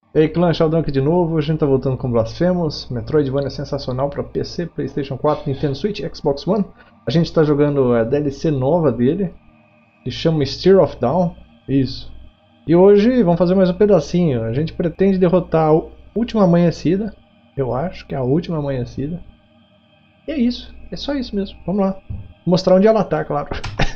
E aí, clã, Sheldon aqui de novo. A gente tá voltando com Blasphemous. Metroidvania sensacional para PC, PlayStation 4, Nintendo Switch, Xbox One. A gente tá jogando a DLC nova dele, que chama Steer of Dawn. Isso. E hoje vamos fazer mais um pedacinho. A gente pretende derrotar a última amanhecida. Eu acho que é a última amanhecida. E é isso. É só isso mesmo. Vamos lá. Vou mostrar onde ela tá, claro.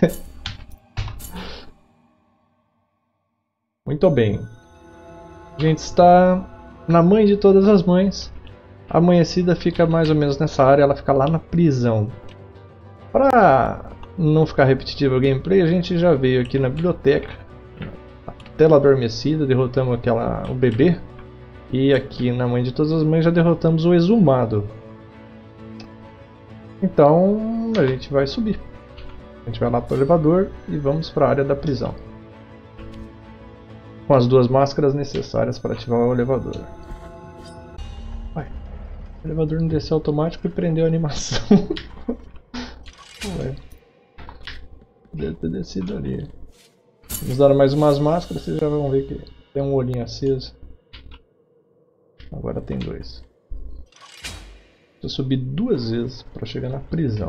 Muito bem. A gente está na mãe de todas as mães. A amanhecida fica mais ou menos nessa área, ela fica lá na prisão. Para não ficar repetitivo o gameplay, a gente já veio aqui na biblioteca, na tela adormecida, derrotamos o bebê. E aqui na mãe de todas as mães já derrotamos o exumado. Então a gente vai subir. A gente vai lá para o elevador e vamos para a área da prisão. Com as duas máscaras necessárias para ativar o elevador. Vai. O elevador não desceu automático e prendeu a animação. Ué. Deve ter descido ali. Vamos dar mais umas máscaras, vocês já vão ver que tem um olhinho aceso. Agora tem dois. Eu subi duas vezes para chegar na prisão.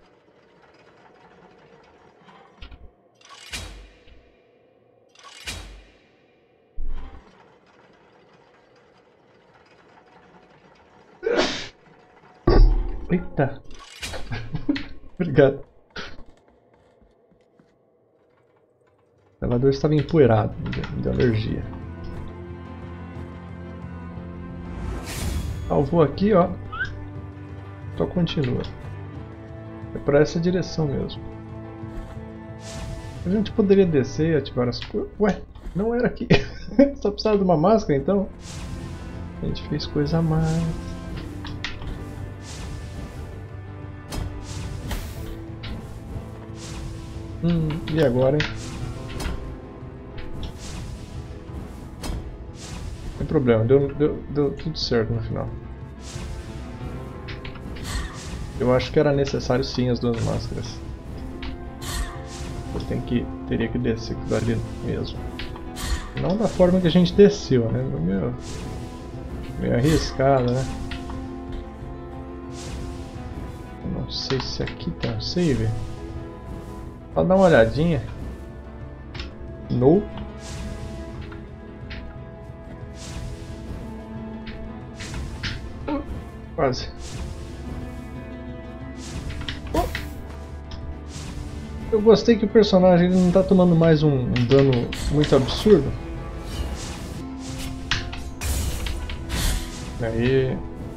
Eita! Obrigado. O elevador estava empoeirado, me deu alergia. Salvou aqui, ó. Só continua. É para essa direção mesmo. A gente poderia descer e ativar as coisas. Ué, não era aqui. Só precisava de uma máscara então? A gente fez coisa a mais. E agora, hein? Não tem problema, deu tudo certo no final. Eu acho que era necessário sim as duas máscaras. Eu teria que descer aquilo ali mesmo. Não da forma que a gente desceu, né? Meio arriscado, né? Eu não sei se aqui tem um save. Só dar uma olhadinha. Nope. Quase. Oh. Eu gostei que o personagem ele não está tomando mais um dano muito absurdo. Aí.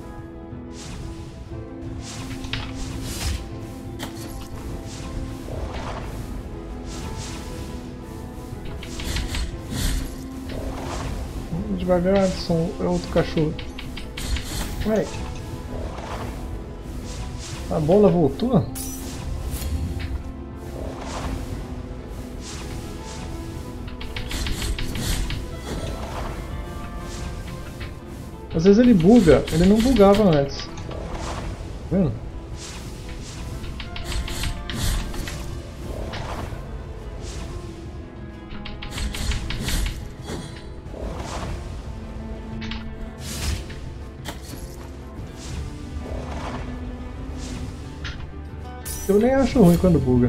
Devagar, é outro cachorro. Ué. A bola voltou? Às vezes ele buga, ele não bugava antes. Tá vendo? Eu nem acho ruim quando buga.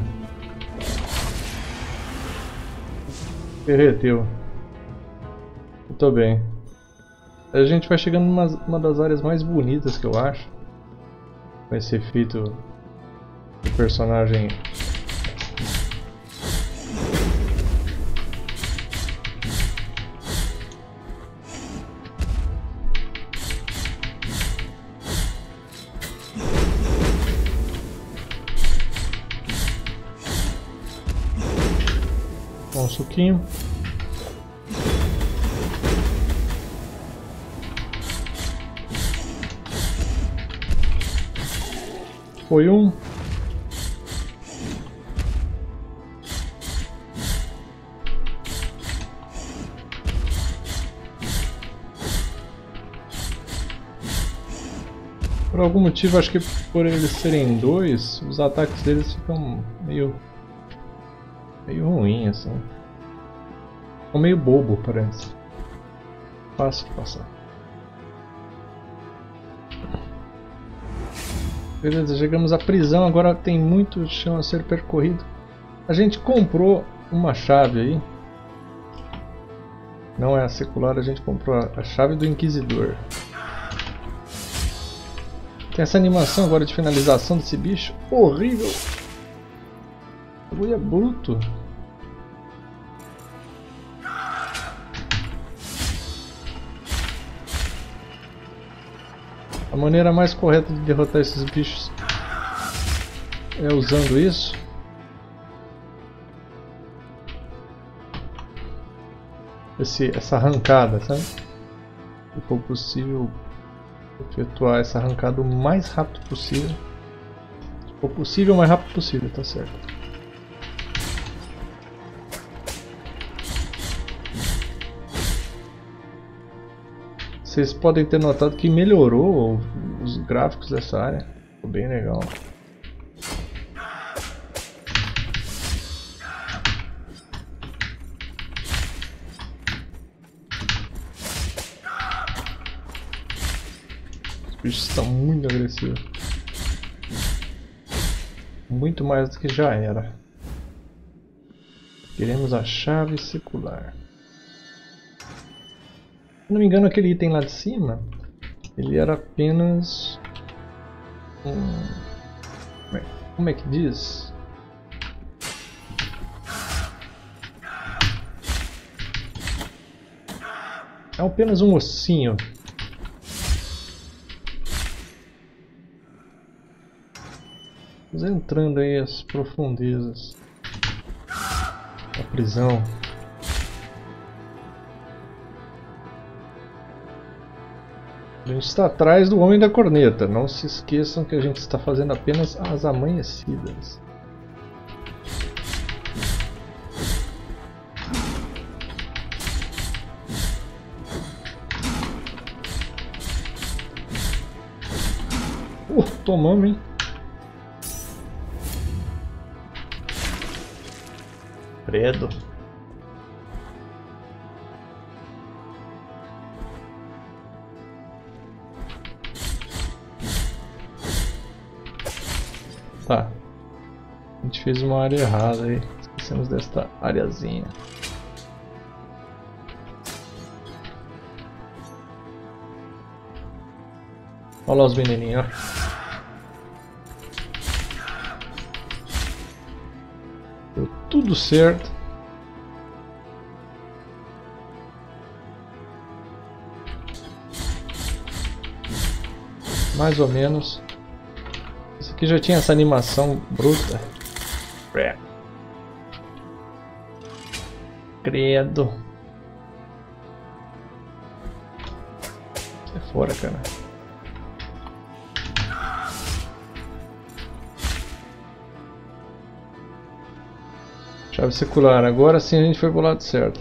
Derreteu. Eu tô bem. A gente vai chegando numa das áreas mais bonitas que eu acho. Com esse efeito do personagem. Um suquinho. Foi um. Por algum motivo, acho que por eles serem dois, os ataques deles ficam meio ruim assim. Ficou meio bobo, parece. fácil de passar. Beleza, chegamos à prisão, agora tem muito chão a ser percorrido. A gente comprou uma chave aí. Não é a secular, a gente comprou a chave do Inquisidor. Tem essa animação agora de finalização desse bicho. Horrível! O bagulho é bruto. A maneira mais correta de derrotar esses bichos é usando isso. Essa arrancada, sabe? Se for possível, efetuar essa arrancada o mais rápido possível. Se for possível, o mais rápido possível, tá certo. Vocês podem ter notado que melhorou os gráficos dessa área. Ficou bem legal. Os bichos estão muito agressivos. Muito mais do que já era. Queremos a chave secular. Se não me engano, aquele item lá de cima, ele era apenas como é que diz? É apenas um ossinho. Vamos entrando aí as profundezas da prisão. A gente está atrás do Homem da Corneta. Não se esqueçam que a gente está fazendo apenas as amanhecidas. Tomamos, hein? Credo. Tá. A gente fez uma área errada aí. Esquecemos desta areazinha. Olha lá os menininhos, ó. Deu tudo certo. Mais ou menos. Esse aqui já tinha essa animação bruta. Credo. Sai fora, cara. Chave secular. Agora sim a gente foi pro lado certo.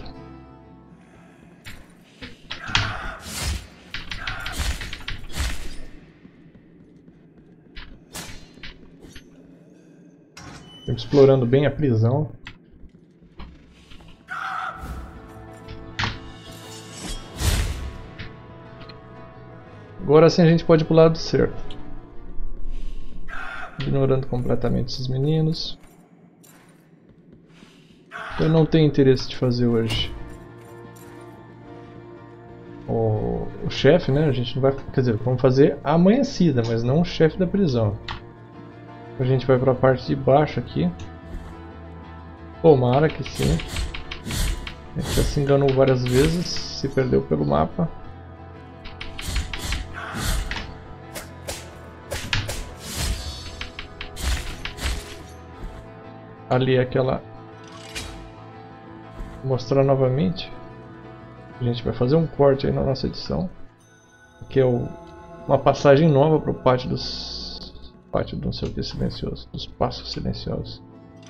Estamos explorando bem a prisão. Agora sim a gente pode ir pro lado certo. Ignorando completamente esses meninos. Eu não tenho interesse de fazer hoje o chefe, né? A gente não vai, quer dizer, vamos fazer a amanhecida, mas não o chefe da prisão. A gente vai para a parte de baixo aqui. Tomara que sim. A gente já se enganou várias vezes, se perdeu pelo mapa. Ali é aquela... Vou mostrar novamente. A gente vai fazer um corte aí na nossa edição. Aqui é uma passagem nova para o pátio do não sei o que silencioso, dos passos silenciosos.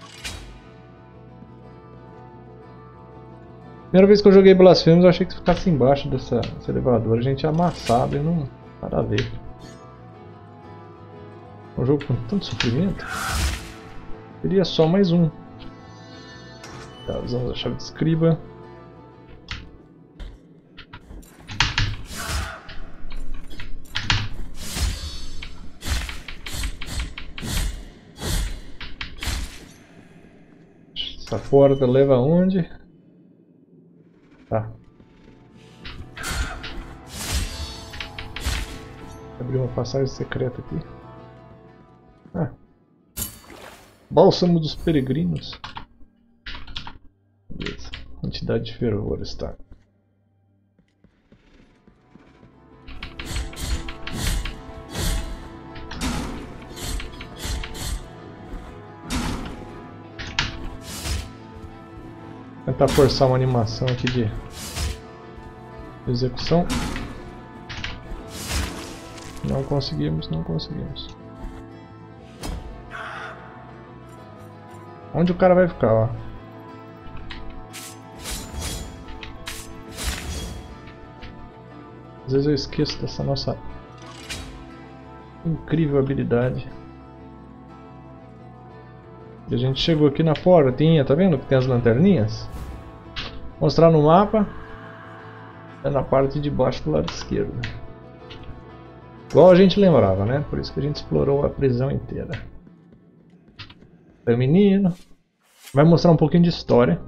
Primeira vez que eu joguei Blasphemous, eu achei que se ficasse embaixo desse elevador a gente ia amassado e não nada a ver. Um jogo com tanto sofrimento. Seria só mais um. Tá, usamos a chave de escriba. Essa porta leva aonde? Tá. Abrir uma passagem secreta aqui. Ah. Bálsamo dos peregrinos. Beleza. Quantidade de fervor está. Tentar forçar uma animação aqui de execução. Não conseguimos, não conseguimos. Onde o cara vai ficar, ó? Às vezes eu esqueço dessa nossa incrível habilidade. E a gente chegou aqui na portinha, tá vendo que tem as lanterninhas? Mostrar no mapa. É na parte de baixo do lado esquerdo. Igual a gente lembrava, né? Por isso que a gente explorou a prisão inteira. É o menino. Vai mostrar um pouquinho de história.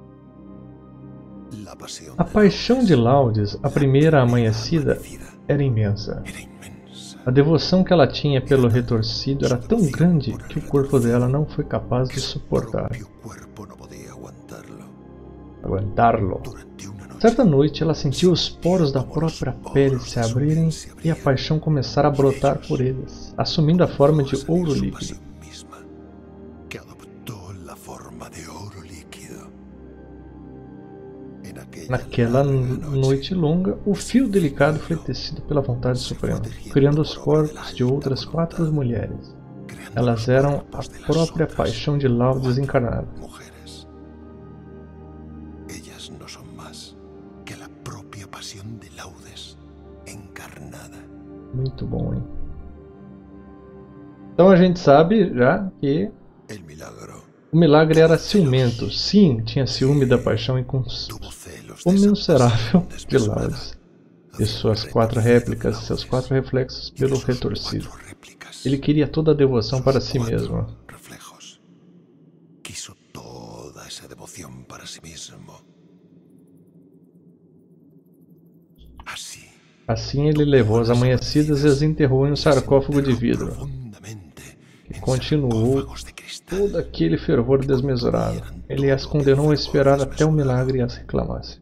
A paixão de Laudes, a primeira amanhecida, era imensa. A devoção que ela tinha pelo retorcido era tão grande que o corpo dela não foi capaz de suportar. Aguentar-lo. Certa noite ela sentiu os poros da própria pele se abrirem e a paixão começar a brotar por eles, assumindo a forma de ouro líquido. Naquela noite longa, o fio delicado foi tecido pela vontade suprema, criando os corpos de outras 4 mulheres. Elas eram a própria paixão de Laudes encarnada. Muito bom, hein? Então a gente sabe já que o milagre era ciumento. Sim, tinha ciúme da paixão incomensurável de Laudes e suas 4 réplicas, seus 4 reflexos pelo retorcido. Ele queria toda a devoção para si mesmo. Assim ele levou as amanhecidas e as enterrou em um sarcófago de vidro, que continuou todo aquele fervor desmesurado. Ele as condenou a esperar até o milagre e as reclamasse.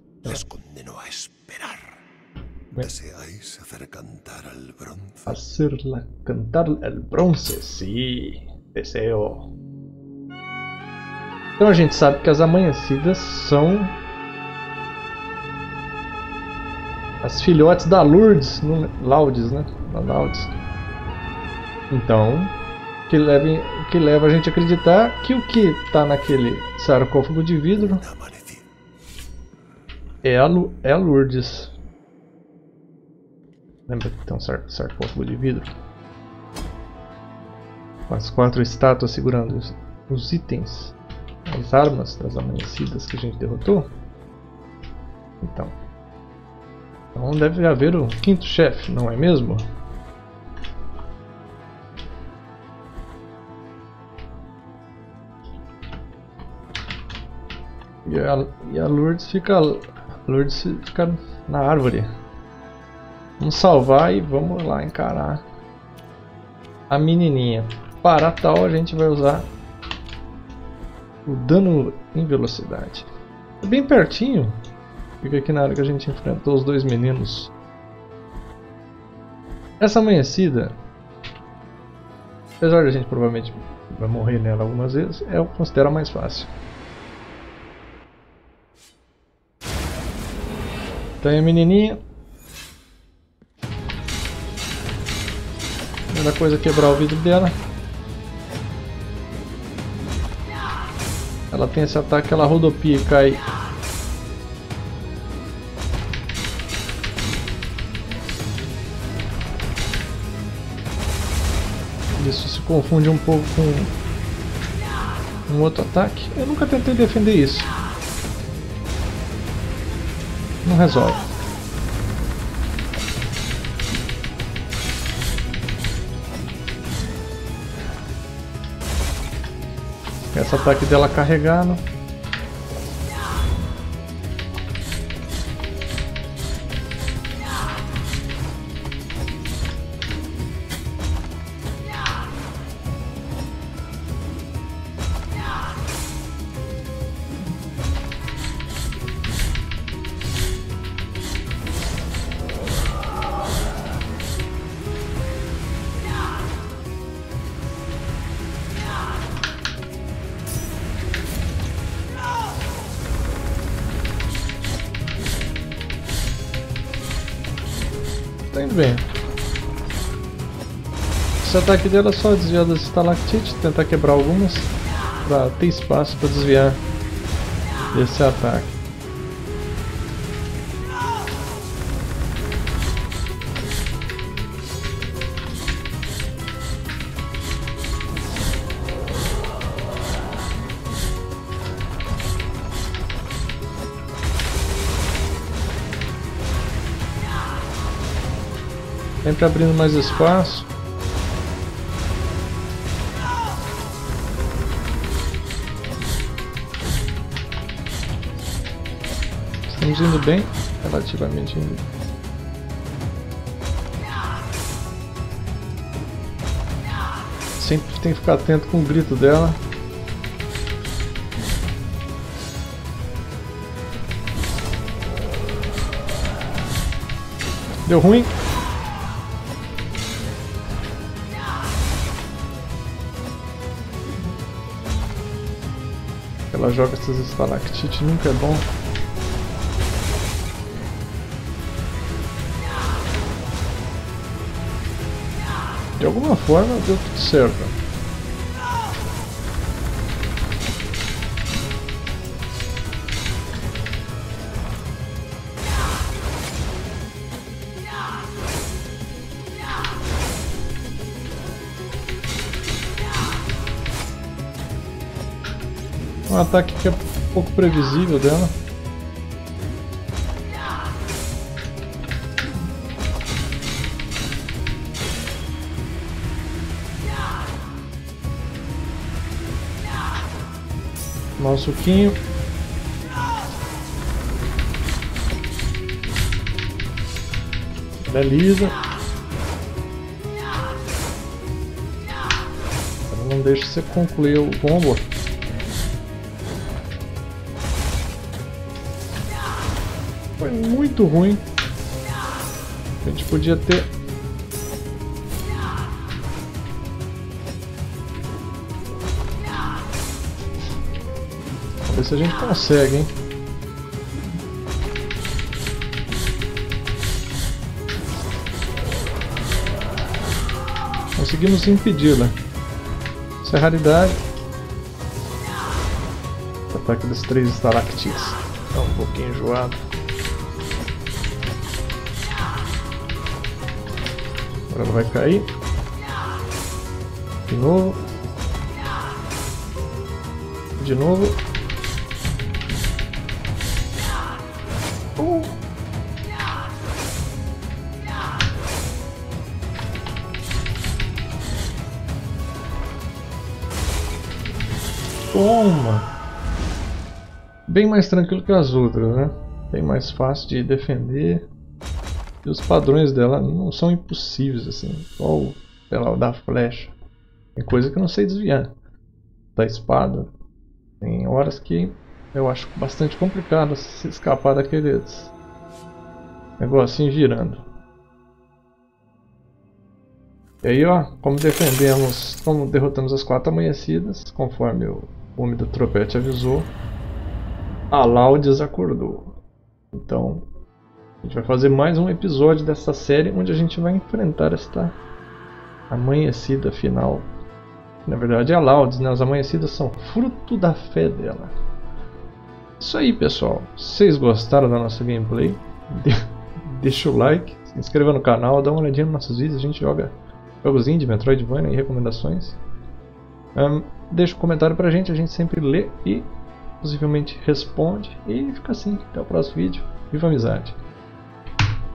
Hacerla cantar el bronce, sim, deseo. Então a gente sabe que as amanhecidas são as filhotes da Lourdes, Laudes, né? Da Laudes. Então, que leva a gente a acreditar que o que está naquele sarcófago de vidro é a Lourdes. Lembra que tem um sarcófago de vidro? Com as 4 estátuas segurando os itens, as armas das amanhecidas que a gente derrotou. Então deve haver o 5º chefe, não é mesmo? E a Lourdes fica na árvore. Vamos salvar e vamos lá encarar a menininha. Para tal, a gente vai usar o dano em velocidade. É bem pertinho. Fica aqui na hora que a gente enfrentou os 2 meninos. Essa amanhecida, apesar de a gente provavelmente vai morrer nela algumas vezes, eu considero a mais fácil. Tem a menininha. Primeira coisa é quebrar o vidro dela. Ela tem esse ataque, ela rodopia e cai. Isso se confunde um pouco com um outro ataque. Eu nunca tentei defender isso. Não resolve. Esse ataque dela carregando. tá indo bem. Esse ataque dela é só desviar das estalactites, tentar quebrar algumas pra ter espaço pra desviar desse ataque. Sempre abrindo mais espaço. Estamos indo bem, relativamente indo. Sempre tem que ficar atento com o grito dela. Deu ruim. Ela joga essas estalactites, nunca é bom. De alguma forma deu tudo certo. Um ataque que é um pouco previsível dela. Tomar um suquinho. Beleza. Ela não deixa você concluir o combo. Foi muito ruim. A gente podia ter... Vamos ver se a gente consegue, hein? Conseguimos impedi-la. Isso é raridade. O ataque dos 3 estalactites. Tá um pouquinho enjoado. Agora ela vai cair. De novo. De novo. Toma! Bem mais tranquilo que as outras, né? Bem mais fácil de defender. E os padrões dela não são impossíveis assim. Igual o da flecha. Tem coisa que eu não sei desviar. Da espada. Tem horas que eu acho bastante complicado se escapar daqueles negocinho girando. E aí, ó, como derrotamos as 4 amanhecidas, conforme o homem do tropete avisou, a Laudes acordou. Então, a gente vai fazer mais um episódio dessa série onde a gente vai enfrentar esta amanhecida final. Na verdade é a Laudes, né? As amanhecidas são fruto da fé dela. Isso aí, pessoal. Se vocês gostaram da nossa gameplay, deixa o like, se inscreva no canal, dá uma olhadinha nos nossos vídeos, a gente joga jogozinho de Metroidvania e recomendações. Deixa um comentário pra gente, a gente sempre lê e possivelmente responde. E fica assim, até o próximo vídeo. Viva a amizade!